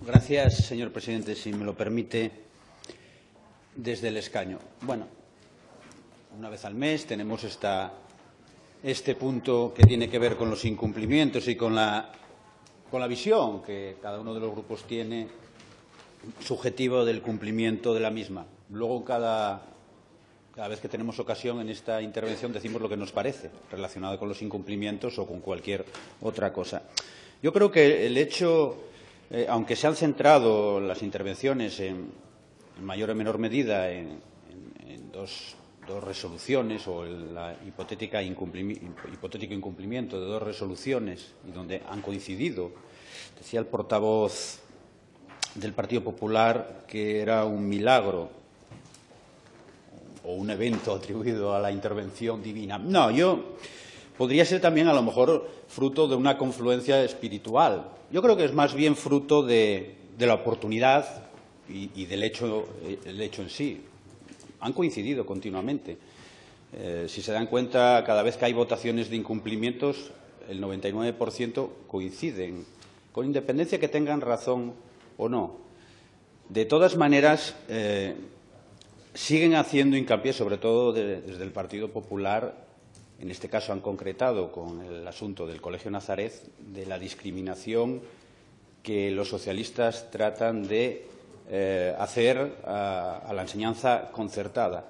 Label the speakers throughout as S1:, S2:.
S1: Gracias, señor presidente. Si me lo permite, desde el escaño. Bueno, una vez al mes tenemos este punto que tiene que ver con los incumplimientos y con la visión que cada uno de los grupos tiene subjetivo del cumplimiento de la misma. Luego, cada vez que tenemos ocasión en esta intervención decimos lo que nos parece relacionado con los incumplimientos o con cualquier otra cosa. Yo creo que el hecho, aunque se han centrado las intervenciones en mayor o menor medida en dos resoluciones o el hipotético incumplimiento de dos resoluciones y donde han coincidido, decía el portavoz del Partido Popular que era un milagro o un evento atribuido a la intervención divina. No, podría ser también a lo mejor fruto de una confluencia espiritual. Yo creo que es más bien fruto de la oportunidad y del hecho en sí. Han coincidido continuamente. Si se dan cuenta, cada vez que hay votaciones de incumplimientos, el 99% coinciden, con independencia que tengan razón o no. De todas maneras, siguen haciendo hincapié, sobre todo desde el Partido Popular, en este caso han concretado con el asunto del Colegio Nazaret, de la discriminación que los socialistas tratan de hacer a la enseñanza concertada.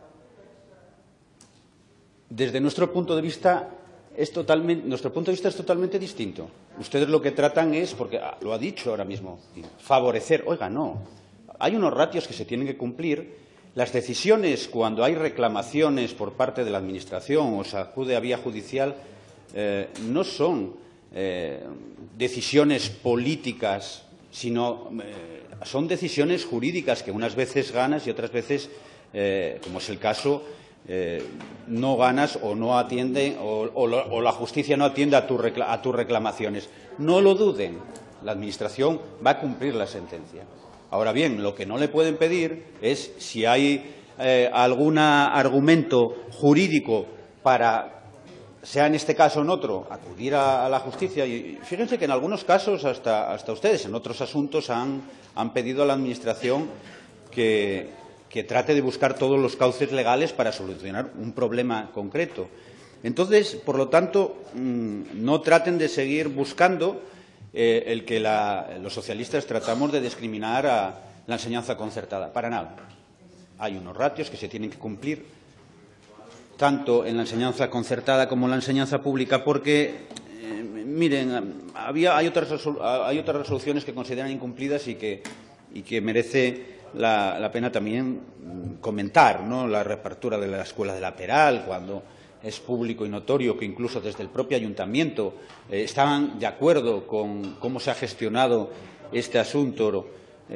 S1: Desde nuestro punto de vista es totalmente distinto. Ustedes lo que tratan es, porque lo ha dicho ahora mismo, favorecer. Oiga, no. Hay unos ratios que se tienen que cumplir. Las decisiones, cuando hay reclamaciones por parte de la Administración o se acude a vía judicial, no son decisiones políticas, sino son decisiones jurídicas que unas veces ganas y otras veces, como es el caso, no ganas o no atienden o la justicia no atiende a tus reclamaciones. No lo duden, la Administración va a cumplir la sentencia. Ahora bien, lo que no le pueden pedir es, si hay algún argumento jurídico para, sea en este caso o en otro, acudir a la justicia. Y fíjense que en algunos casos, hasta ustedes, en otros asuntos, han pedido a la Administración que trate de buscar todos los cauces legales para solucionar un problema concreto. Entonces, por lo tanto, no traten de seguir buscando el que los socialistas tratamos de discriminar a la enseñanza concertada. Para nada. Hay unos ratios que se tienen que cumplir, tanto en la enseñanza concertada como en la enseñanza pública, porque, miren, hay otras resoluciones que consideran incumplidas y que merece la pena también comentar, ¿no? La reapertura de la escuela de la Peral, cuando es público y notorio que incluso desde el propio ayuntamiento estaban de acuerdo con cómo se ha gestionado este asunto,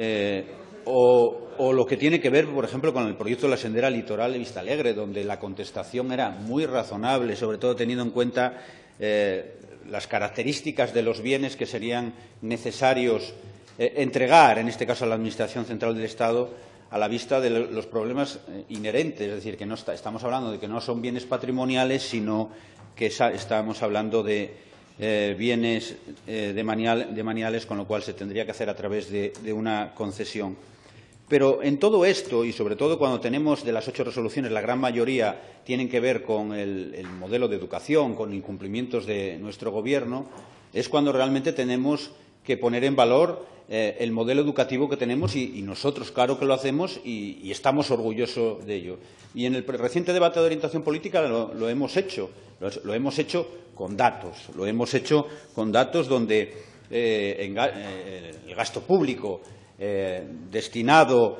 S1: o lo que tiene que ver, por ejemplo, con el proyecto de la sendera litoral de Vistalegre, donde la contestación era muy razonable, sobre todo teniendo en cuenta las características de los bienes que serían necesarios entregar, en este caso a la Administración Central del Estado, a la vista de los problemas inherentes. Es decir, que no estamos hablando de que no son bienes patrimoniales, sino que estamos hablando de bienes demaniales, con lo cual se tendría que hacer a través de una concesión. Pero en todo esto, y sobre todo cuando tenemos de las 8 resoluciones, la gran mayoría tienen que ver con el modelo de educación, con incumplimientos de nuestro Gobierno, es cuando realmente tenemos que poner en valor el modelo educativo que tenemos y nosotros, claro que lo hacemos y estamos orgullosos de ello. Y en el reciente debate de orientación política lo hemos hecho. Lo hemos hecho con datos. Lo hemos hecho con datos donde el gasto público destinado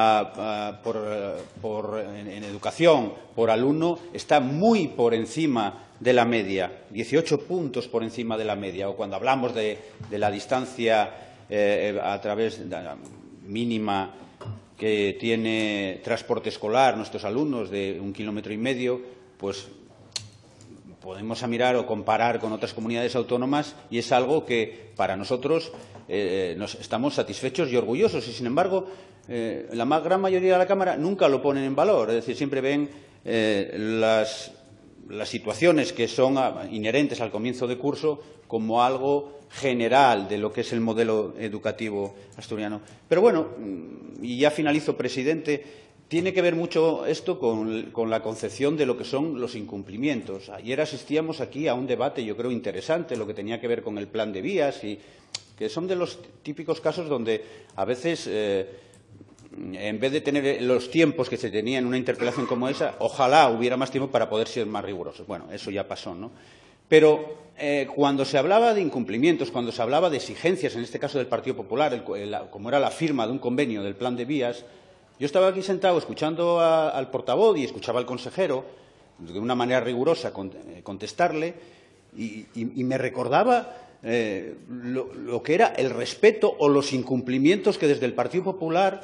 S1: en educación por alumno está muy por encima de la media, 18 puntos por encima de la media. O cuando hablamos de la distancia a través de la mínima que tiene transporte escolar nuestros alumnos de 1,5 kilómetros, pues podemos mirar o comparar con otras comunidades autónomas y es algo que para nosotros estamos satisfechos y orgullosos. Y, sin embargo, la gran mayoría de la Cámara nunca lo ponen en valor. Es decir, siempre ven las situaciones que son inherentes al comienzo de curso como algo general de lo que es el modelo educativo asturiano. Pero bueno, y ya finalizo, presidente, tiene que ver mucho esto con la concepción de lo que son los incumplimientos. Ayer asistíamos aquí a un debate, yo creo, interesante, lo que tenía que ver con el plan de vías, y que son de los típicos casos donde a veces, en vez de tener los tiempos que se tenía en una interpelación como esa, ojalá hubiera más tiempo para poder ser más rigurosos. Bueno, eso ya pasó, ¿no? Pero cuando se hablaba de incumplimientos, cuando se hablaba de exigencias, en este caso del Partido Popular, como era la firma de un convenio del plan de vías, yo estaba aquí sentado escuchando al portavoz y escuchaba al consejero de una manera rigurosa contestarle y me recordaba lo que era el respeto o los incumplimientos que desde el Partido Popular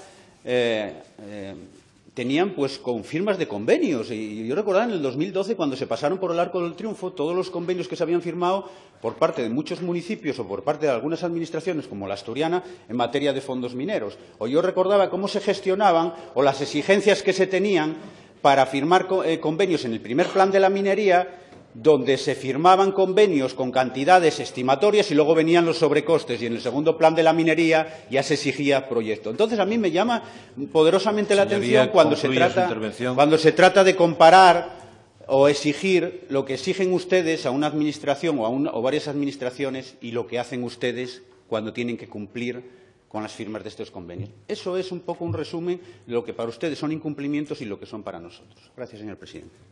S1: tenían pues con firmas de convenios. Y yo recordaba en el 2012, cuando se pasaron por el Arco del Triunfo, todos los convenios que se habían firmado por parte de muchos municipios o por parte de algunas administraciones, como la asturiana, en materia de fondos mineros. O yo recordaba cómo se gestionaban o las exigencias que se tenían para firmar convenios en el primer plan de la minería, donde se firmaban convenios con cantidades estimatorias y luego venían los sobrecostes, y en el segundo plan de la minería ya se exigía proyecto. Entonces, a mí me llama poderosamente la atención cuando se trata de comparar o exigir lo que exigen ustedes a una administración o varias administraciones y lo que hacen ustedes cuando tienen que cumplir con las firmas de estos convenios. Eso es un poco un resumen de lo que para ustedes son incumplimientos y lo que son para nosotros. Gracias, señor presidente.